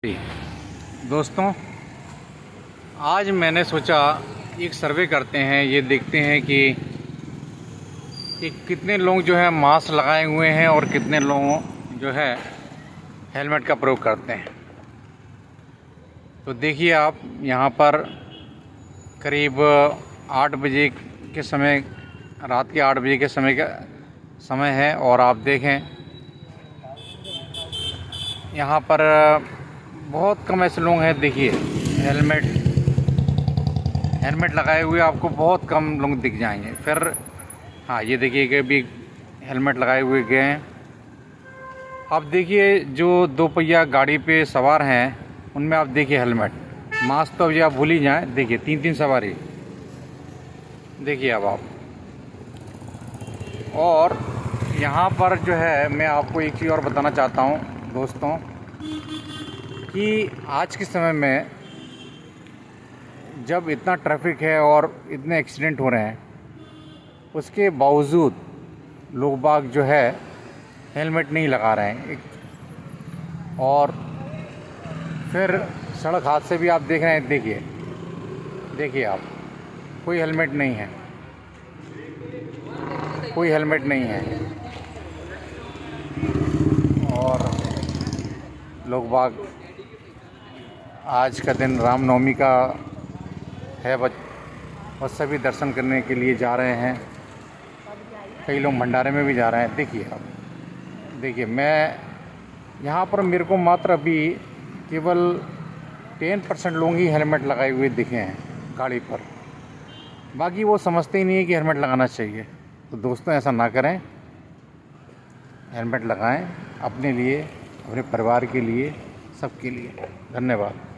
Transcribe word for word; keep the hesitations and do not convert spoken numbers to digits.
दोस्तों, आज मैंने सोचा एक सर्वे करते हैं, ये देखते हैं कि, कि कितने लोग जो है मास्क लगाए हुए हैं और कितने लोग जो है हेलमेट का प्रयोग करते हैं। तो देखिए आप यहाँ पर करीब आठ बजे के समय, रात के आठ बजे के समय का समय है और आप देखें यहाँ पर बहुत कम ऐसे लोग हैं। देखिए हेलमेट हेलमेट लगाए हुए आपको बहुत कम लोग दिख जाएंगे। फिर हाँ, ये देखिए कि भी हेलमेट लगाए हुए गए हैं। अब देखिए जो दो पहिया गाड़ी पे सवार हैं उनमें आप देखिए हेलमेट, मास्क तो अब ये आप भूल ही जाएं। देखिए तीन तीन सवारी, देखिए अब आप। और यहाँ पर जो है मैं आपको एक चीज़ और बताना चाहता हूँ दोस्तों, कि आज के समय में जब इतना ट्रैफिक है और इतने एक्सीडेंट हो रहे हैं, उसके बावजूद लोग बाग जो है हेलमेट नहीं लगा रहे हैं। और फिर सड़क हादसे भी आप देख रहे हैं। देखिए देखिए आप, कोई हेलमेट नहीं है, कोई हेलमेट नहीं है। और लोग बाग आज का दिन रामनवमी का है, बस सभी दर्शन करने के लिए जा रहे हैं। कई लोग भंडारे में भी जा रहे हैं। देखिए आप, देखिए मैं यहाँ पर मेरे को मात्र अभी केवल टेन परसेंट लोग ही हेलमेट लगाए हुए दिखे हैं गाड़ी पर। बाकी वो समझते ही नहीं है कि हेलमेट लगाना चाहिए। तो दोस्तों, ऐसा ना करें, हेलमेट लगाएं अपने लिए, अपने परिवार के लिए, सबके लिए। धन्यवाद।